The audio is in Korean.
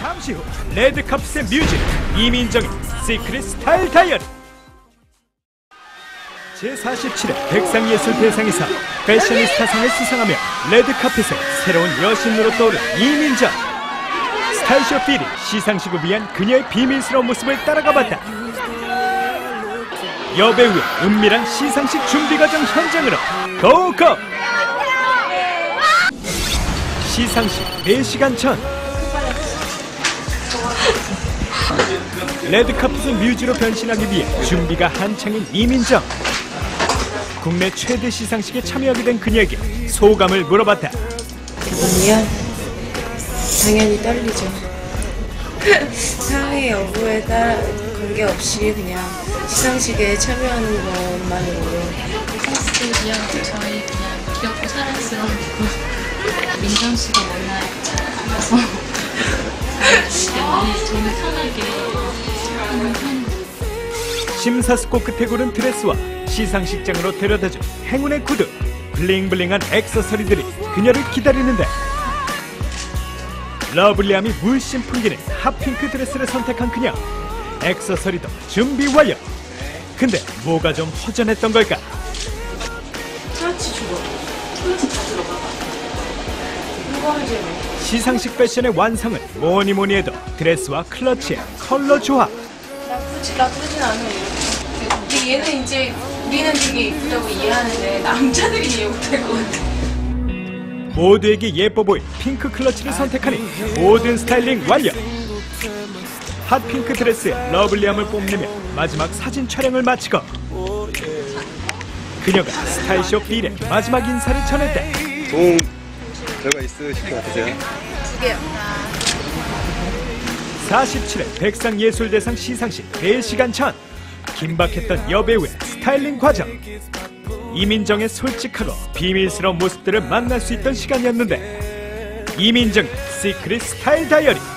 잠시 후 레드카펫의 뮤직 이민정의 시크릿 스타일 다이어리. 제47회 백상예술대상에서 패셔니스타상을 수상하며 레드카펫에 새로운 여신으로 떠오른 이민정. 스타일쇼 필이 시상식을 위한 그녀의 비밀스러운 모습을 따라가봤다. 여배우의 은밀한 시상식 준비 과정 현장으로 고고! 시상식 4시간 전 레드카펫의 뮤즈로 변신하기 위해 준비가 한창인 이민정. 국내 최대 시상식에 참여하게 된 그녀에게 소감을 물어봤다. 기분이요? 당연히 떨리죠. 사회 여부에 따라 관계없이 그냥 시상식에 참여하는 것만으로 콘서트요. 저희 그냥 귀엽고 사랑스럽고 민정 씨가 워낙 잘하면서 저는 편하게 하는 편입니다. 심사숙고 끝에 고른 드레스와 시상식장으로 데려다준 행운의 구두, 블링블링한 액세서리들이 그녀를 기다리는데 러블리함이 물씬 풍기는 핫핑크 드레스를 선택한 그녀. 액세서리도 준비 완료. 근데 뭐가 좀 허전했던 걸까? 클러치 주고 클러치 다 들어가. 이거 하지. 시상식 패션의 완성은 뭐니 해도 드레스와 클러치의 컬러 조합. 나쁘진 않아요. 근데 얘는 이제 우리는 되게 예쁘다고 이해하는데 남자들이 이해 못할 것 같아. 모두에게 예뻐 보일 핑크 클러치를 선택하니 모든 스타일링 완료. 핫핑크 드레스에 러블리함을 뽐내며 마지막 사진 촬영을 마치고 그녀가 스타일쇼 필의 마지막 인사를 전했다. 도움 결과 있으실 것 같으세요? 2개요. 47회 백상예술대상 시상식 4시간 전 긴박했던 여배우의 스타일링 과정. 이민정의 솔직하고 비밀스러운 모습들을 만날 수 있던 시간이었는데 이민정의 시크릿 스타일 다이어리.